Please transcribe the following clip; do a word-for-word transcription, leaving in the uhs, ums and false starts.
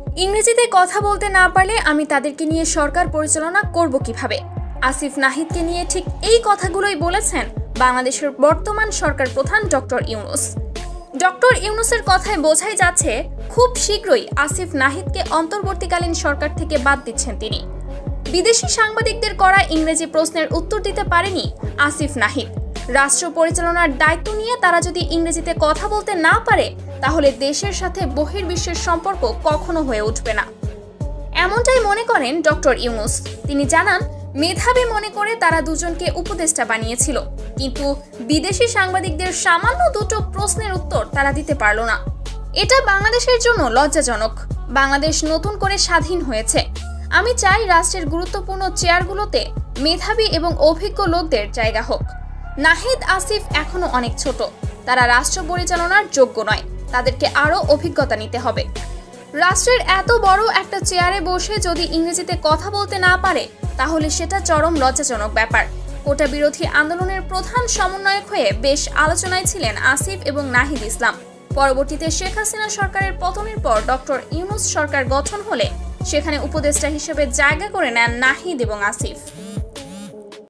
ইংরেজিতে কথা বলতে না পারলে আমি তাদেরকে নিয়ে সরকার পরিচালনা করব কিভাবে? আসিফ নাহিদকে নিয়ে ঠিক এই কথাগুলোই বলেছেন বাংলাদেশের বর্তমান সরকার প্রধান ডক্টর ইউনূস। ডক্টর ইউনূসের কথায় বোঝাই যাচ্ছে খুব শীঘ্রই আসিফ নাহিদকে অন্তর্বর্তীকালীন সরকার থেকে বাদ দিচ্ছেন তিনি। বিদেশি সাংবাদিকদের করা ইংরেজি প্রশ্নের উত্তর দিতে পারেনি আসিফ নাহিদ। রাষ্ট্র পরিচালনার দায়িত্ব নিয়ে তারা যদি ইংরেজিতে কথা বলতে না পারে তাহলে দেশের সাথে বহির্বিশ্বের সম্পর্ক কখনো হয়ে উঠবে না, এমনটাই মনে করেন ডক্টর ইউনূস। তিনি জানান, মেধাবী মনে করে তারা দুজনকে উপদেষ্টা বানিয়েছিল, কিন্তু বিদেশি সাংবাদিকদের সামান্য দুটো প্রশ্নের উত্তর তারা দিতে পারল না। এটা বাংলাদেশের জন্য লজ্জাজনক। বাংলাদেশ নতুন করে স্বাধীন হয়েছে। আমি চাই রাষ্ট্রের গুরুত্বপূর্ণ চেয়ারগুলোতে মেধাবী এবং অভিজ্ঞ লোকদের জায়গা হোক। নাহিদ আসিফ এখনো অনেক ছোট, তারা রাষ্ট্র পরিচালনার যোগ্য নয়, তাদেরকে আরও অভিজ্ঞতা নিতে হবে। রাষ্ট্রের এত বড় একটা চেয়ারে বসে যদি ইংরেজিতে কথা বলতে না পারে তাহলে সেটা চরম লজ্জাজনক ব্যাপার। কোটা বিরোধী আন্দোলনের প্রধান সমন্বয়ক হয়ে বেশ আলোচনায় ছিলেন আসিফ এবং নাহিদ ইসলাম। পরবর্তীতে শেখ হাসিনা সরকারের পতনের পর ডক্টর ইউনূস সরকার গঠন হলে সেখানে উপদেষ্টা হিসেবে জায়গা করে নেন নাহিদ এবং আসিফ।